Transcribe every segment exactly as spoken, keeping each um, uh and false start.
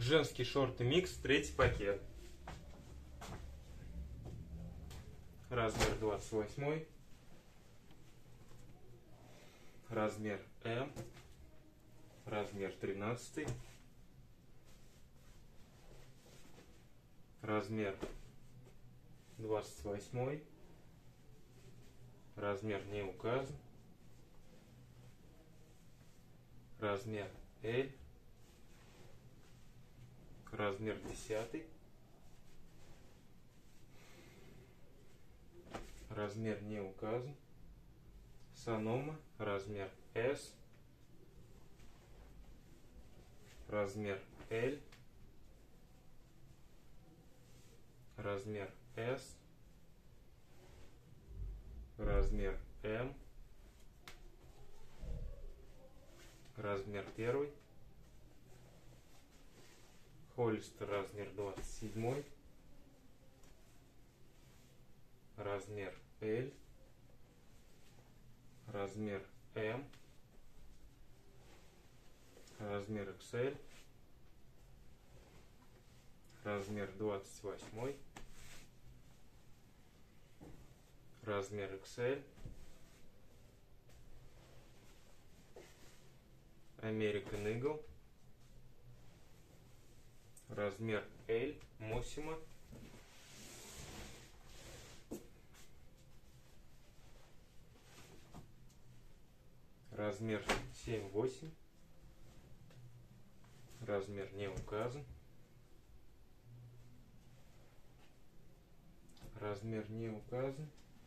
Женский шорты микс, третий пакет. Размер двадцать восьмой. Размер М. Размер тринадцатый. Размер двадцать восьмой. Размер не указан. Размер L. Размер десятый. Размер не указан. Санома. Размер S. Размер L. Размер S. Размер M. Размер первый. Холлистер размер двадцать семь. Размер L. Размер M. Размер икс эль. Размер двадцать восемь. Размер икс эль. American Eagle. Размер L. Мосима. Размер семь-восемь. Размер не указан. Размер не указан.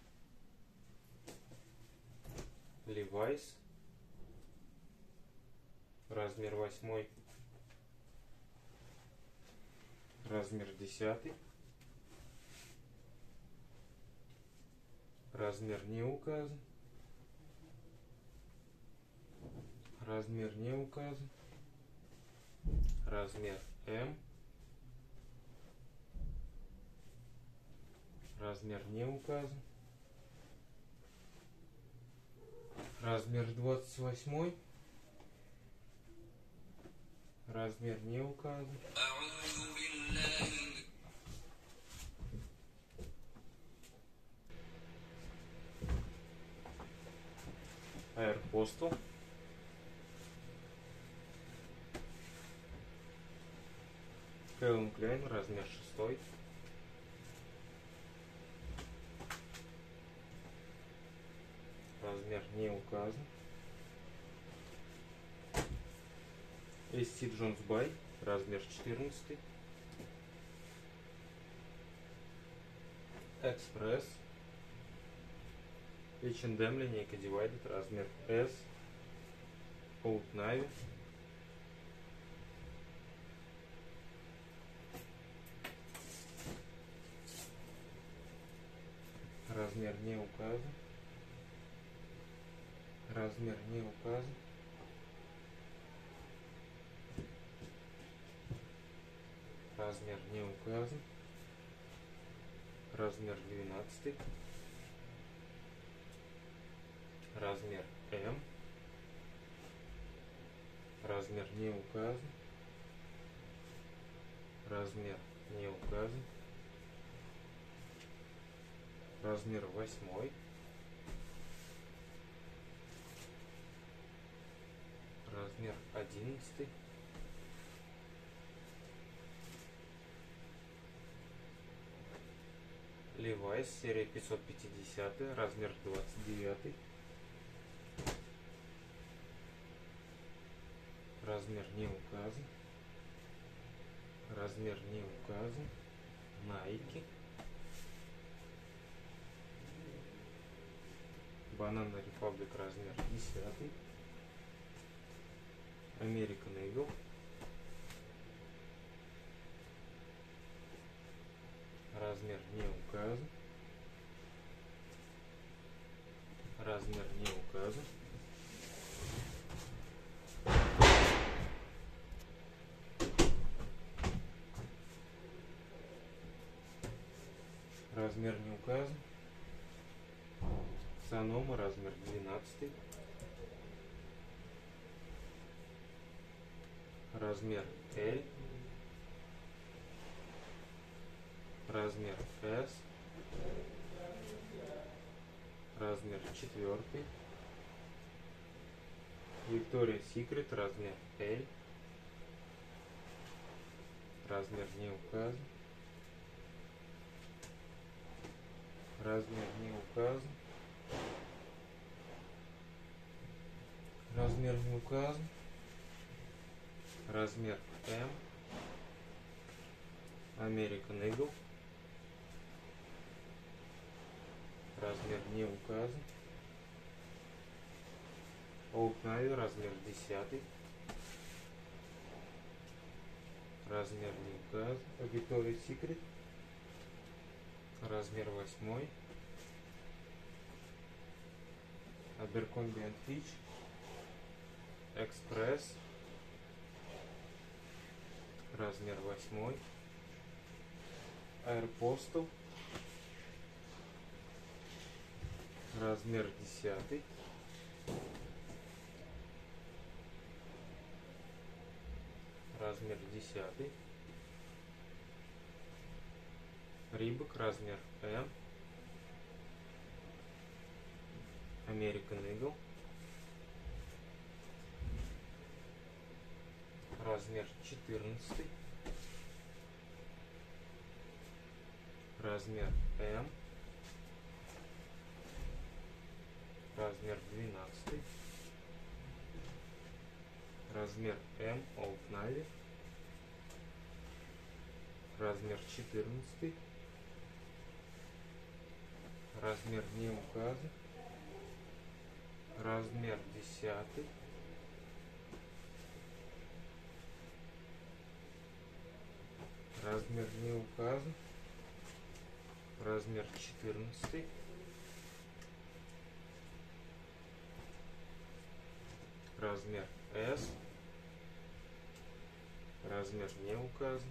Levi's. Размер восьмой. Размер десятый. Размер не указан. Размер не указан. Размер М. Размер не указан. Размер двадцать восьмой. Размер не указан. Аэропосту. Кэлвин Клайн, размер шестой. Размер не указан. эс си Jones Buy, размер четырнадцатый. Экспресс. эйч энд эм линейка Divided, размер S. Old Navy. Размер не указан. Размер не указан. Размер не указан. Размер двенадцатый. Размер М. Размер не указан. Размер не указан. Размер восьмой. Размер одиннадцатый. Levi's, серия пятьсот пятьдесят, размер двадцать девять. Размер не указан. Размер не указан. Nike. Banana Republic, размер десять. American Eagle. Размер не указан. Размер не указан. Размер не указан. Санома, размер двенадцатый. Размер L. размер S, размер четвертый, Victoria's Secret, размер L, размер не указан, размер не указан, размер не указан, размер M, American Eagle, размер не указан, Old Navy, размер десятый, размер не указан, Victoria's Secret, размер восьмой, Abercrombie энд Fitch, Express, размер восьмой, Aeropostale, размер десятый, размер десятый, Reebok, размер M, American Eagle, размер четырнадцатый, размер M, размер двенадцатый, размер M, Old Navy, размер четырнадцатый, размер не указан, размер десятый, размер не указан, размер четырнадцатый, размер S, размер не указан,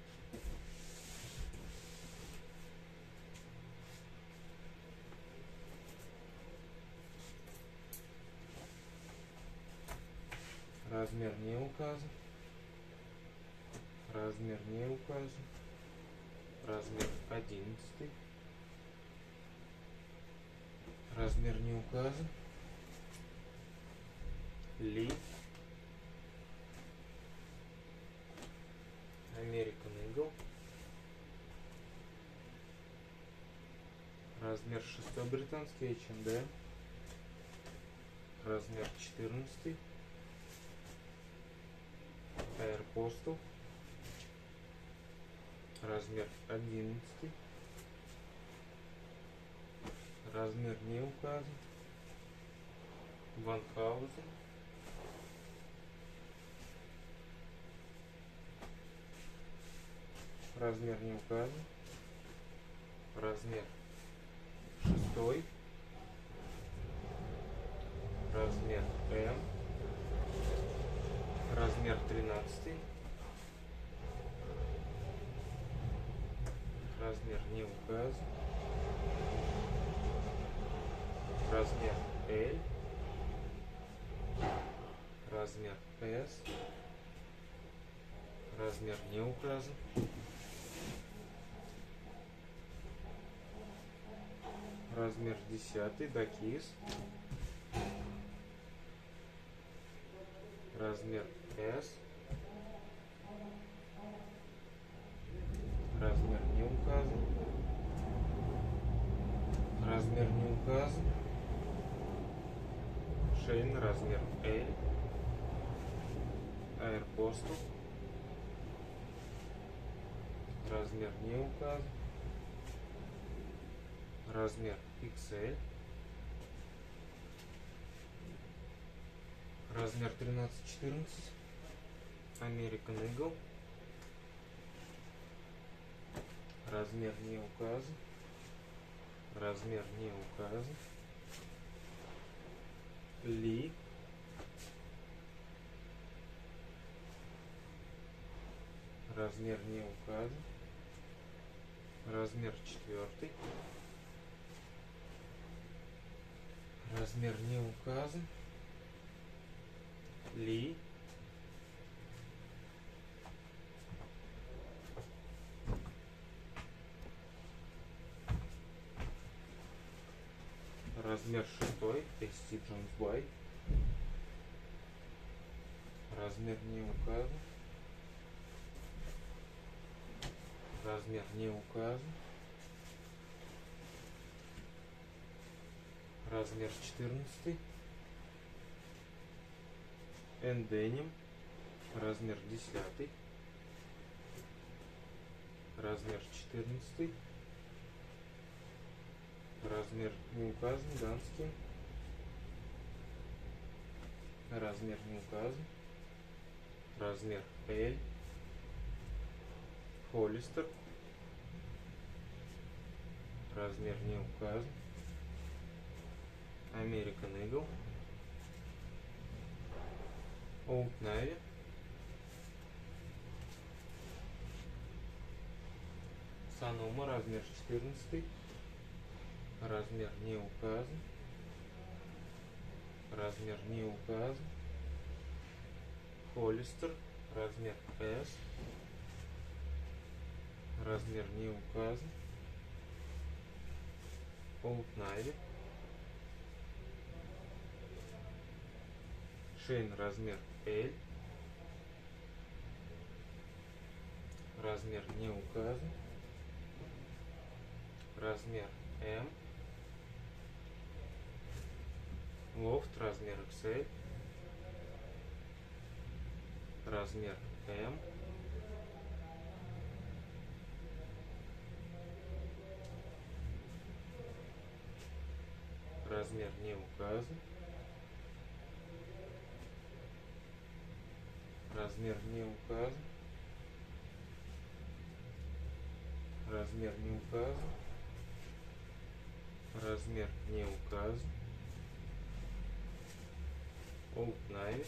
размер не указан, размер не указан, размер одиннадцатый, размер не указан, Lee, American Eagle, размер шестой британский, эйч энд эм, размер четырнадцатый, Aeropostale, размер одиннадцатый, размер не указан, Ван Хаузен, размер не указан, размер шестой, размер M, размер тринадцатый, размер не указан, размер L, размер S, размер не указан, размер десятый, Dickies, размер S, размер не указан, размер не указан, Шейн, размер L, Aeropostale, размер не указан, размер икс эль, размер тринадцать-четырнадцать, American Eagle, размер не указан, размер не указан, Ли, размер не указан, размер четвертый, размер не указан, Ли, Размер шестой, эс ти Jones White. Размер не указан. Размер не указан. Размер четырнадцатый. Энденим. Размер десятый. Размер четырнадцатый. Размер не указан. Данский. Размер не указан. Размер L. Холлистер. Размер не указан. American Eagle. Old Navy. Sonoma, размер четырнадцатый. Размер не указан. Размер не указан. Холлистер. Размер S. Размер не указан. Old Navy. Шейн, размер L. Размер не указан. Размер M. Лофт, размер икс эль. Размер M. Размер не указан. Размер не указан. Размер не указан. Размер не указан. Old Navy.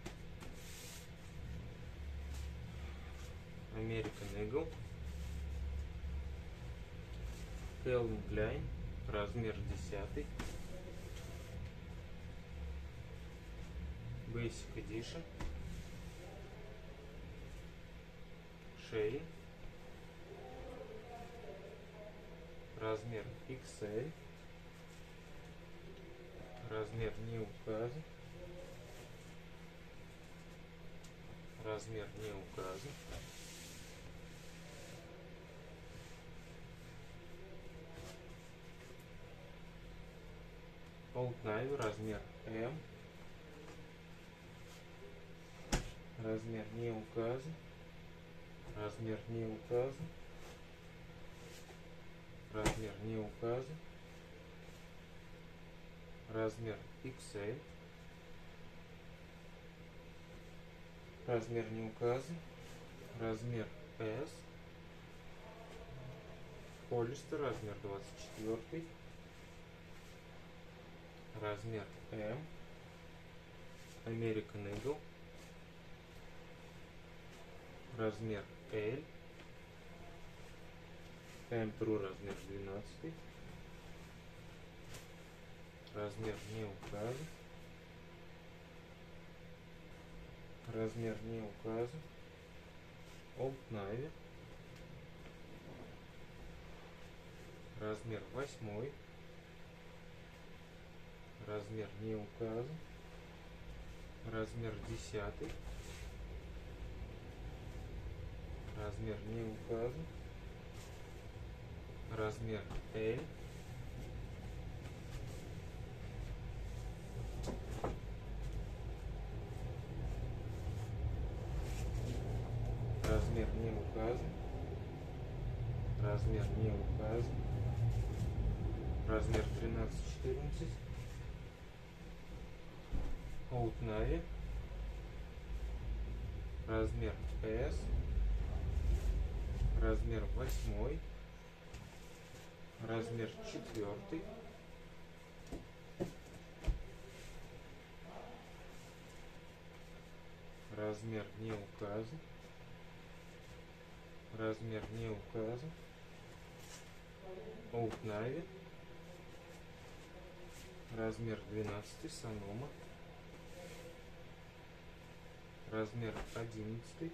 American Eagle. Calvin Klein. Размер десятый. Basic Edition. Шейн. Размер икс эль. Размер не указан. Размер не указан. Old Navy, размер M. Размер не указан. Размер не указан. Размер не указан. Размер икс эль. Размер не указан. Размер S. Холлистер, размер двадцать четыре. Размер M. American Eagle. Размер L. эм True, размер двенадцатый. Размер не указан. Размер не указан. Old Navy. Размер восьмой. Размер не указан. Размер десятый. Размер не указан. Размер L. Размер не указан. Размер не указан. Размер тринадцать четырнадцать. Old Navy. Размер S. Размер восьмой. Размер четвертый. Размер не указан. Размер не указан. Old Navy. Размер двенадцатый. Sonoma. Размер одиннадцатый.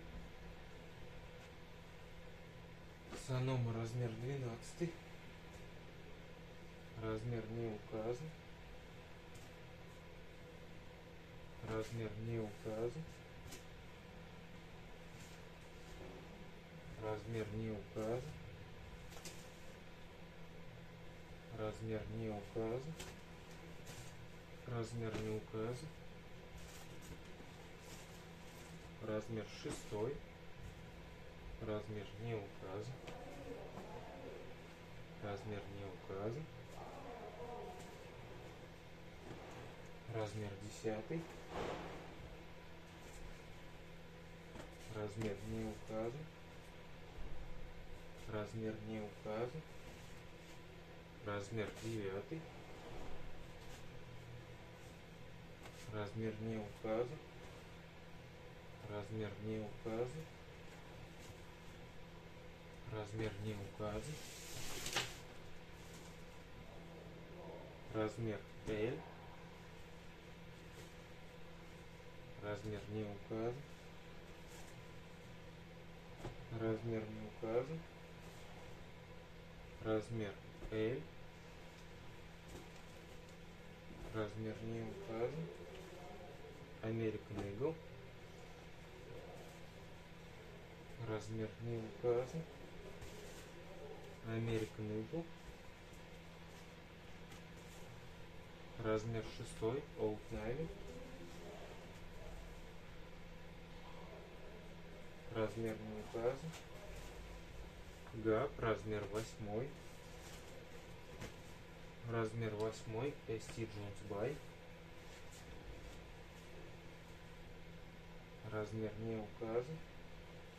Sonoma, размер двенадцатый. Размер не указан. Размер не указан. Размер не указан. Размер не указан. Размер не указан. Размер шестой. Размер не указан. Размер не указан. Размер десятый. Размер не указан. Размер не указан. Размер девятый. Размер не указан. Размер не указан. Размер не указан. Размер L. Размер не указан. Размер не указан. Размер L. Размер не указан. American Eagle. Размер не указан. American Eagle. Размер шестой. Old Navy. Размер не указан. Гап. Размер восьмой. Размер восьмой. эс ти Jones Buy. Размер не указан.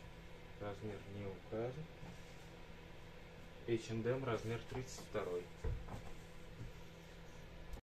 Размер не указан. эйч энд эм размер тридцать второй.